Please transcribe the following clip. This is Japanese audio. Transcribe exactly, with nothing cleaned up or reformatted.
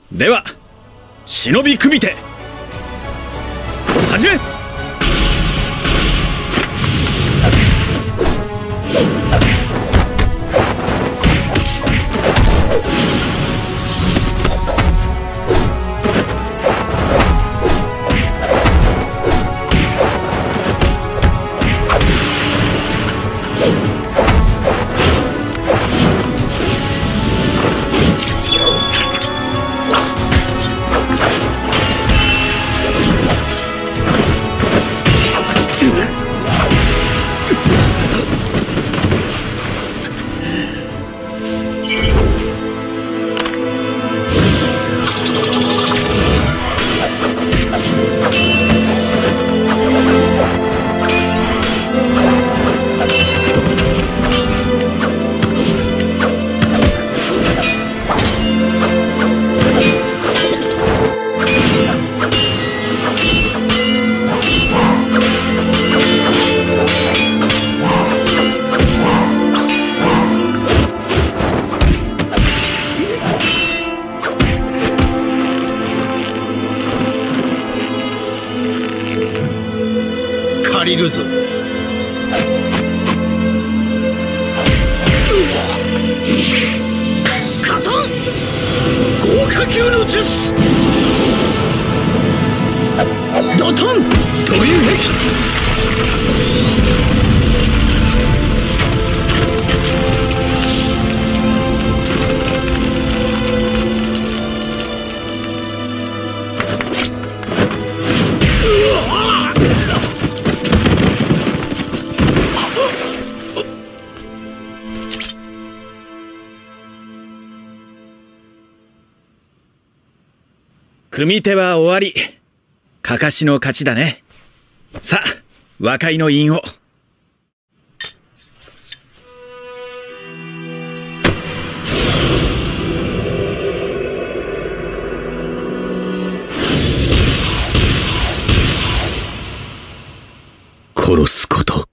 では忍び組手始め。借りるぞ。カタン豪華級の術ドトン飛び撃組手は終わり。かかしの勝ちだね。さあ、和解の印を。殺すこと。